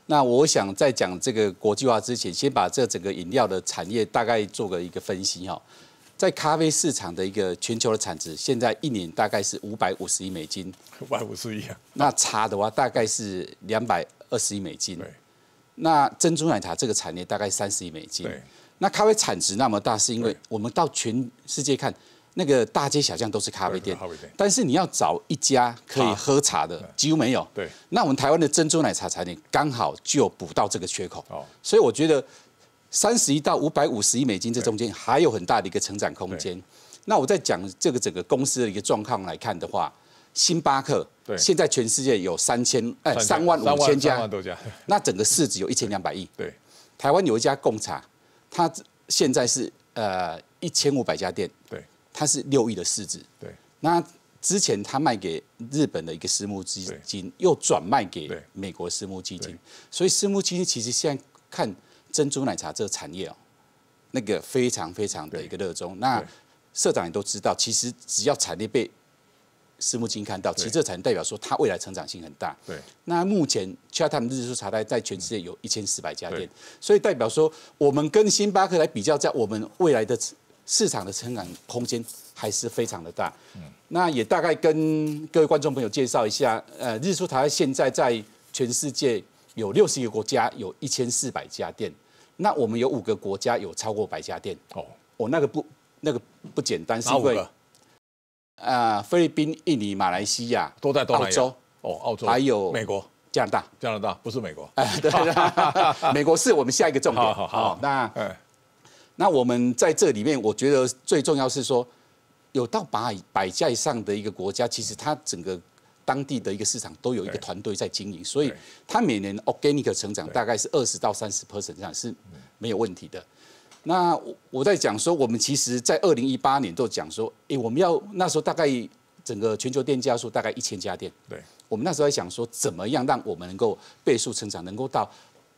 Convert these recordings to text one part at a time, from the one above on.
那我想在讲这个国际化之前，先把这整个饮料的产业大概做个一个分析哈。在咖啡市场的一个全球的产值，现在一年大概是550亿美金 ，550亿啊。 那茶的话大概是220亿美金。 对。 那珍珠奶茶这个产业大概30亿美金。 对。 那咖啡产值那么大，是因为我们到全世界看，那个大街小巷都是咖啡店，但是你要找一家可以喝茶的，几乎没有。 对。 那我们台湾的珍珠奶茶产业刚好就补到这个缺口。 哦。 所以我觉得31到550亿美金这中间还有很大的一个成长空间。那我在讲这个整个公司的一个状况来看的话，星巴克现在全世界有3万5千家，那整个市值有1200亿。 对。 台湾有一家贡茶，它现在是1500家店， 对， 它是6亿的市值。 对。 那之前它卖给日本的一个私募基金，又转卖给美国私募基金，所以私募基金其实现在看珍珠奶茶这个产业哦，那个非常非常的一个热衷。那社长也都知道，其实只要产业被私募基金看到，其实这产业代表说它未来成长性很大。 对。 那目前Chatham日出茶太在全世界有1400家店，所以代表说我们跟星巴克来比较，在我们未来的市场的成长空间还是非常的大。那也大概跟各位观众朋友介绍一下，日出茶太现在在全世界有60个国家有1400家店，那我们有5个国家有超过100家店。哦，那个不简单，是因为菲律宾、印尼、马来西亚都在东南亚。 澳洲还有美国、 加拿大不是美国。 对，美国是我们下一个重点。 好， 那我们在这里面，我觉得最重要是说，有到100家以上的一个国家，其实它整个当地的一个市场都有一个团队在经营，所以它每年 organic 成长大概是20到30%这样是没有问题的。那我在讲说，我们其实在2018年都讲说，我们要那时候大概整个全球店家数大概1000家店。 对。 我们那时候在想说，怎么样让我们能够倍数成长，能够到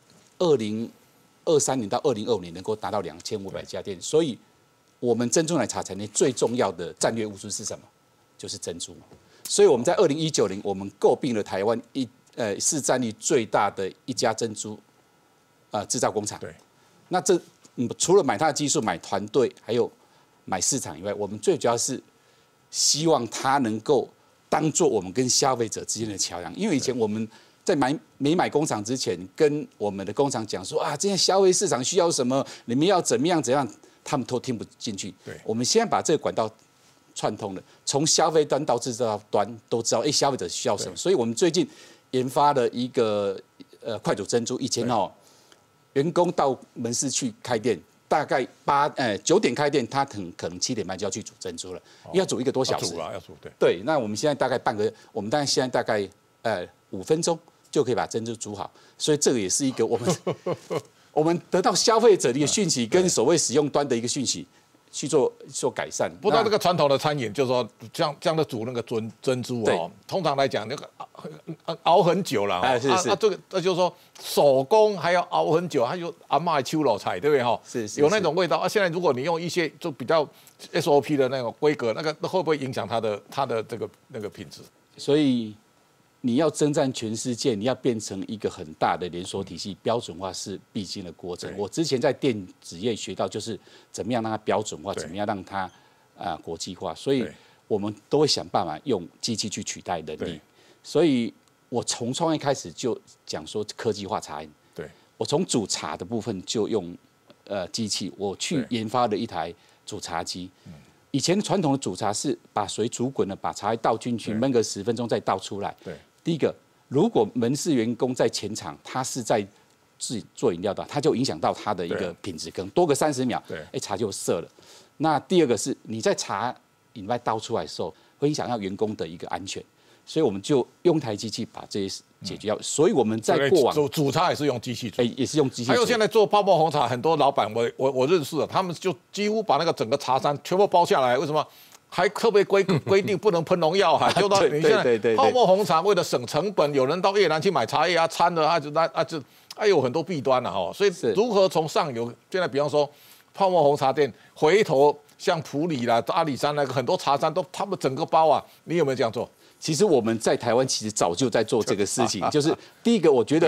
2023年到2025年能够达到2500家店。所以，我们珍珠奶茶产业最重要的战略物资是什么？就是珍珠。所以我们在2019年，我们购并了台湾市占率最大的一家珍珠制造工厂。 对。 那这除了买它的技术、买团队，还有买市场以外，我们最主要是希望它能够当做我们跟消费者之间的桥梁。因为以前我们在没买工厂之前，跟我们的工厂讲说啊，这些消费市场需要什么，你们要怎么样怎样，他们都听不进去。 对。我们现在把这个管道串通了，从消费端到制造端都知道，消费者需要什么。所以我们最近研发了一个快煮珍珠。以前员工到门市去开店，大概9点开店，他可能7点半就要去煮珍珠了，要煮1个多小时。 要煮对。 对，那我们现在大概我们现在大概5分钟就可以把珍珠煮好，所以这个也是一个我们得到消费者的一个讯息，跟所谓使用端的一个讯息去做改善。 不过这个传统的餐饮，就是说这样的煮那个珍珠通常来讲那个熬很久了。这个就是说手工还要熬很久，还有阿嬷的手路菜，对不对？是有那种味道。现在如果你用一些就比较 SOP 的那种规格，那会不会影响它的这个那个品质？ 所以你要征战全世界，你要变成一个很大的连锁体系，标准化是必经的过程。我之前在电子业学到，就是怎么样让它标准化，怎么样让它国际化。所以我们都会想办法用机器去取代人力。所以我从创业开始就讲说科技化茶饮。我从煮茶的部分就用机器，我去研发了一台煮茶机。以前传统的煮茶是把水煮滚了，把茶叶倒进去，焖个10分钟再倒出来。第一个，如果门市员工在前场，他是在自己做饮料的，他就影响到他的一个品质，可能多个30秒，茶就涩了。那第二个是你在茶饮料倒出来的时候，会影响到员工的一个安全，所以我们就用台机器把这些解决掉。所以我们在过往煮茶也是用机器煮， 也是用机器。 还有现在做泡沫红茶，很多老板我认识的，他们就几乎把那个整个茶山全部包下来，为什么？还特别规定不能喷农药，就到你现在泡沫红茶为了省成本，有人到越南去买茶叶掺了，有很多弊端了所以如何从上游，现在比方说泡沫红茶店，回头像埔里啦、阿里山那个很多茶山都他们整个包啊，你有没有这样做？ 其实我们在台湾其实早就在做这个事情，就是第一个，我觉得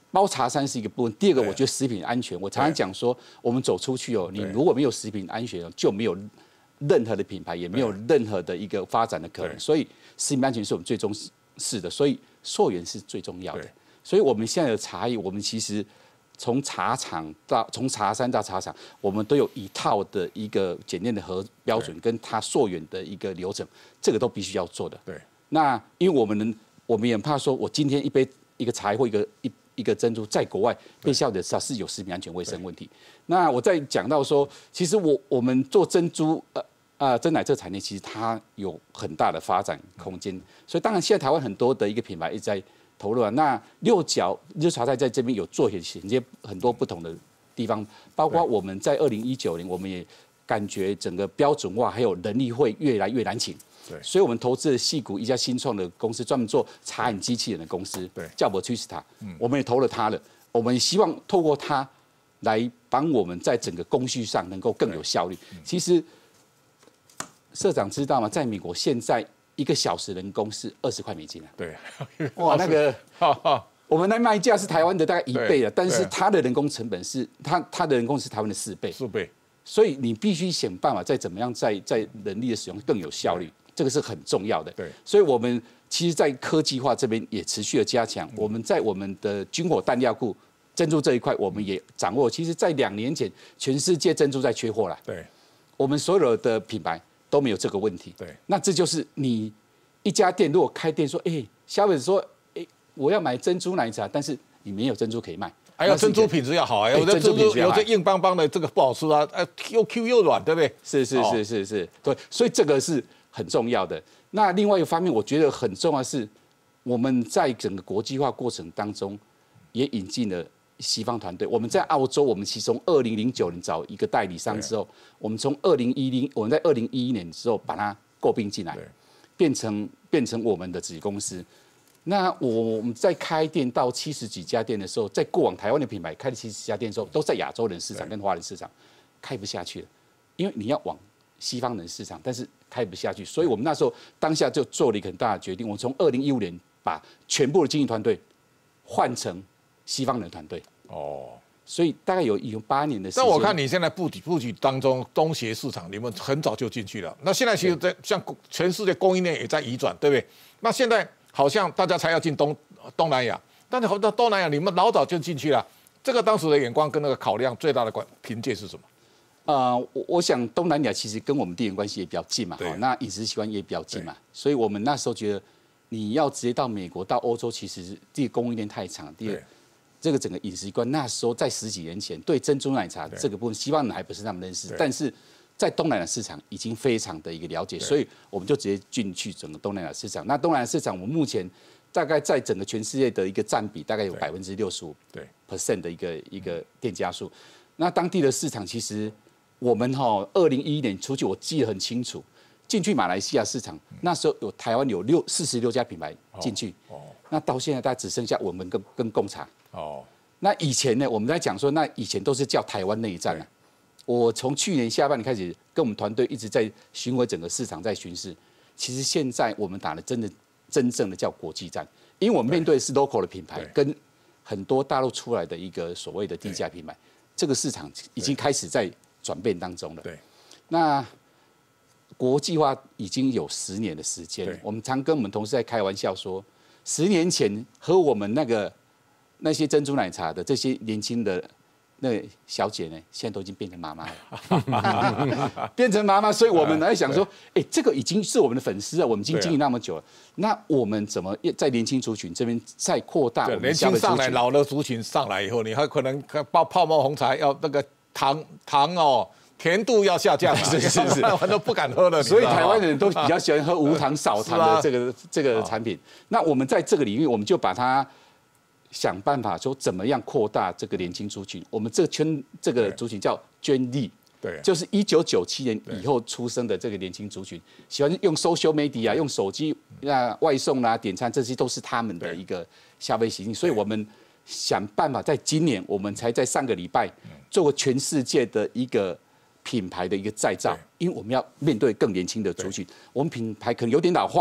包茶山是一个部分。第二个，我觉得食品安全，我常常讲说，我们走出去哦，你如果没有食品安全，就没有任何的品牌，也没有任何的一个发展的可能。所以食品安全是我们最重视的，所以溯源是最重要的。所以我们现在的茶叶，我们其实从茶山到茶厂，我们都有一套的一个检验的标准，跟它溯源的一个流程，这个都必须要做的。那因为我们也怕说，我今天一个茶叶或一个珍珠在国外被销的时候是有食品安全卫生问题。那我再讲到说，其实我们做珍珠珍奶这个产业，其实它有很大的发展空间。所以当然现在台湾很多的一个品牌一直在投入啊。那六角日茶在这边有做衔接很多不同的地方，包括我们在2019年，我们也感觉整个标准化还有人力会越来越难请。所以我们投资了矽谷一家新创的公司，专门做茶饮机器人的公司，叫 Virtusta， 我们也投了它了。我们希望透过它来帮我们在整个工序上能够更有效率。其实社长知道吗？在美国现在1个小时人工是20块美金啊。哇，那个我们的卖价是台湾的大概1倍了，但是它的人工成本是它的人工是台湾的4倍。所以你必须想办法再怎么样在人力的使用更有效率。这个是很重要的，所以我们其实，在科技化这边也持续的加强。我们在我们的军火弹药库珍珠这一块，我们也掌握。其实，在2年前，全世界珍珠在缺货了，我们所有的品牌都没有这个问题。那这就是你一家店如果开店说，消费者说，我要买珍珠奶茶，但是你没有珍珠可以卖。 还有珍珠品质要好啊，有的珍珠有的硬邦邦的，这个不好吃啊，又 Q 又软，对不对？ 是，对，所以这个是很重要的。那另外一个方面，我觉得很重要的是，我们在整个国际化过程当中，也引进了西方团队。我们在澳洲，我们其实从2009年找一个代理商之后，我们从我们在2011年之后把它购并进来，变成我们的子公司。那我们在开店到70几家店的时候，在过往台湾的品牌开了70几家店的时候，都在亚洲人市场跟华人市场开不下去了，因为你要往西方人市场，但是开不下去，所以我们那时候当下就做了一个很大的决定，我们从2015年把全部的经营团队换成西方人团队。所以大概有8年的时间。 但我看你现在布局当中，东协市场你们很早就进去了。那现在其实在像全世界供应链也在移转，对不对？那现在好像大家才要进东南亚，但是好像东南亚你们老早就进去了。这个当时的眼光跟那个考量最大的凭借是什么？ 我想东南亚其实跟我们地缘关系也比较近嘛，那饮食习惯也比较近嘛，所以我们那时候觉得你要直接到美国、到欧洲，其实第一个供应链太长，第二这个整个饮食习惯那时候在10几年前对珍珠奶茶这个部分，西方人还不是那么认识，但是在东南亚市场已经非常的一个了解，所以我们就直接进去整个东南亚市场。那东南亚市场我们目前大概在整个全世界的一个占比大概有65%的一个店家数。那当地的市场其实我们2011年出去，我记得很清楚，进去马来西亚市场，那时候台湾有46家品牌进去，那到现在大概只剩下我们跟贡茶。那以前呢，我们在讲说，那以前都是叫台湾内战啊。我从去年下半年开始，跟我们团队一直在巡回整个市场，在巡视。其实现在我们打的真正的叫国际战，因为我们面对的是 local 的品牌，跟很多大陆出来的一个所谓的低价品牌，这个市场已经开始在转变当中了。那国际化已经有10年的时间，我们常跟我们同事在开玩笑说，10年前和我们那些珍珠奶茶的这些年轻的那个小姐呢，现在都已经变成妈妈了，变成妈妈，所以我们来想说，这个已经是我们的粉丝了，我们已经经营那么久了，那我们怎么在年轻族群这边再扩大我们的消费族群？ 年轻上来，老的族群上来以后，你还可能泡沫红茶要那个糖甜度要下降，是，我都不敢喝了。 所以台湾人都比较喜欢喝无糖少糖的这个产品。那我们在这个领域，我们就把它想办法说怎么样扩大这个年轻族群。我们这个族群叫Gen Z，就是1997年以后出生的这个年轻族群，喜欢用 social media 用手机外送点餐，这些都是他们的一个消费习性。所以我们想办法，在今年我们才在上个礼拜做过全世界的一个品牌的一个再造，因为我们要面对更年轻的族群，我们品牌可能有点老化了，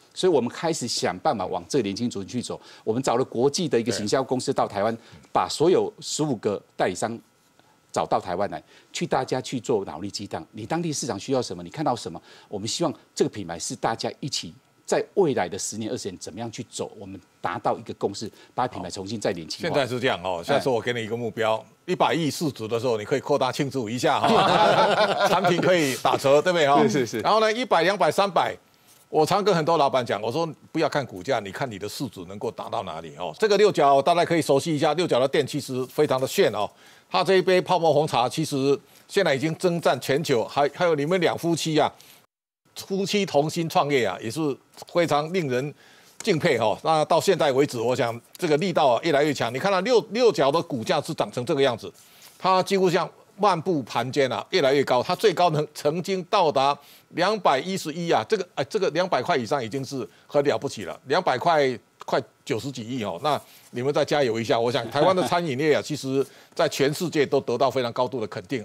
所以我们开始想办法往这个年轻族群去走。我们找了国际的一个行销公司到台湾，把所有15个代理商找到台湾来，大家去做脑力激荡。你当地市场需要什么？你看到什么？我们希望这个品牌是大家一起在未来的10年、20年怎么样去走，我们达到一个共识，把品牌重新再年轻化。 现在是这样哦，下次我给你一个目标，100亿市值的时候，你可以扩大庆祝一下哈，产品可以打折，对不对哈？ 是。 然后呢，100、200、300。我常跟很多老板讲，我说不要看股价，你看你的市值能够达到哪里哦。这个六角大家可以熟悉一下，六角的店其实非常的炫哦。它这一杯泡沫红茶其实现在已经征战全球，还有你们2夫妻啊，夫妻同心创业啊，也是非常令人敬佩哦。那到现在为止，我想这个力道越来越强。你看到六角的股价是长成这个样子，它几乎像漫步盘间啊，越来越高。它最高曾经到达211啊，这个200块以上已经是很了不起了，200块快90几亿哦。那你们再加油一下，我想台湾的餐饮业啊，其实在全世界都得到非常高度的肯定。